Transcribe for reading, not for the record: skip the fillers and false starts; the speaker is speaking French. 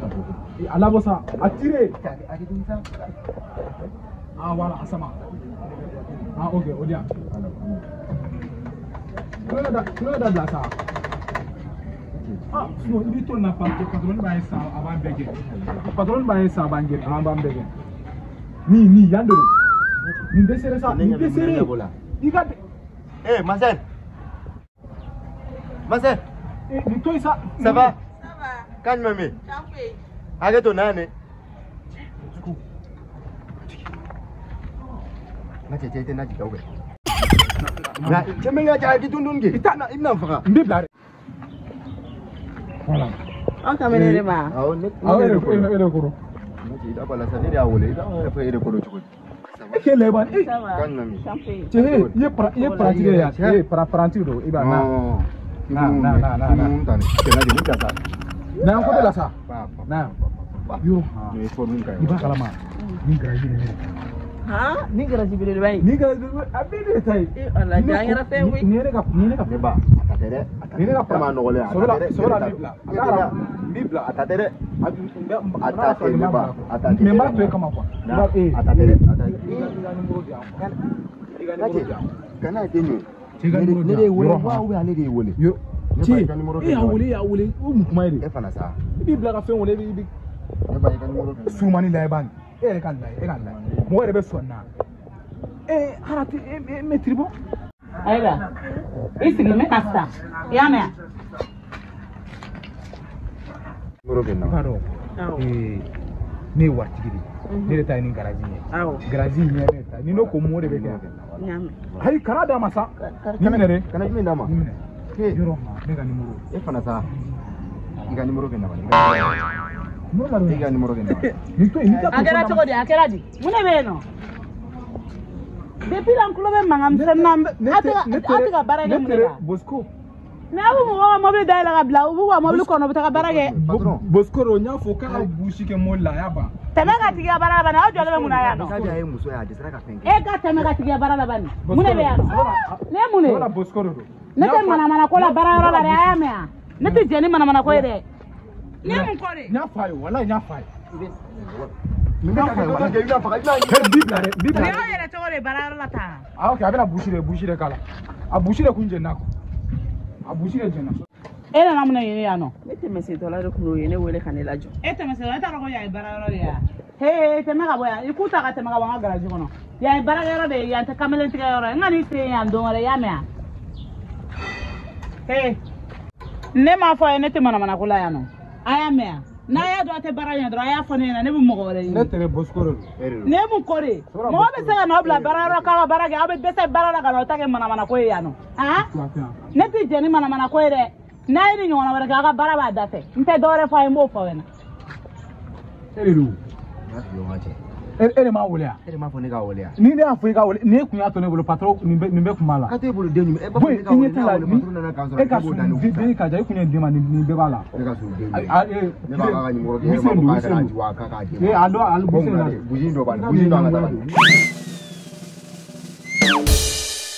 Allah bossa attirer ah voilà asama ah ok odia kilo da blasa ah sinon il tourne na pas patron ba ça avant bege patron ba ça bangé avant bege ni yandoro ni desere ça ni desere igade eh Marcel ni toi ça ça va calme-moi arrête ton âne na tete na jikawe na chemenga ja ditundungi itana imna mfaka mbiblare voilà on kamene ma ere koro na ida bala sanire awole ida fa ere koro chukudi ke leban calme-moi che ye pratique ya ye pratique do iba na na ko de sa na yo ne for mun kai iba kalama ni garaji ne ha ni garaji bi de bai ni garaji abide tai Allah ja ngara fe wi ni ne ka ne ba atatere ni ne ka kama no gole sola bibla atatere atatere ba atatere me ba to kama kwa atatere kana tenu ne de wole wa u ale de wole yo ti ya wole o mu kuma ire e fana sa bibla ka fe wole bi ne ba kan moro sumani la ban e kan la mo ere be sonna harati me tribo aiga isigi me kasta ya me moro kenna pardon ne wartigiri ne ta ni garaji ne garaji ne ta ni no ko mo de be ke nyame hay karada masa ni minere kana jimi ndama he yoro ma ne ga ni moro e fana sa iga ni moro kenna no la iga ni moro kenna ni to ni ta agara to di akera di mune beno depuis l'enclos be mangam senna atiga barage mune Bosco na abu mo mobile dai la bla ubu wa mobile kono butaka barage Bosco ro nya fo ka bushi ke mo la yaba temega tiga baraba na ojo le muna ya no sabi ayi muso ya disra ka penke e ka temega tiga baraba bani mune be ya no ne mune wala Bosco ro ne te mana ko la baraba la ya me ya ne te jeni mana ko ide ne mun ko de nya fayo wala nya fayo minga ka wala ke ina faka bibla ne o yere to le baraba la ta ah okay abena bushi de kala a bushi de kunje nako a bushi de jena era na muna yene ya no Mete mese dollar kuro yene wele kanela jo. ete mese ta ko ya baraba ya he temega boya ikuta ka temega wa garaji kono ya baraba de ya ta kamelen tiga yoro ngani te ya ndongore ya me he ne ma fo ene te mana kula ya no aya me na ya do te baranya do aya fo ne na ne bu mogore ne tere Bosco ro ne mu kore mo be se na obla barara ka barage abe bese barara ka no ta ke mana ko ya no ha ne ti jeni mana ko ire na iri nyona wara ka baraba date nte dore fa mo fo wena eriru ere ma wole ya ere ma fo ne ga wole ya ni ne afu ga wole ne kunya to ne bolo patro ni be kumala ka te bolo de ni e ba fo ne ga wole na wole patro na ka so e ka su ka ja kunya de ma ni be bala e ka su de ne ba ga ni moro de ma ko ka ra ji wa ka ka de alo bujindo ba bujindo ba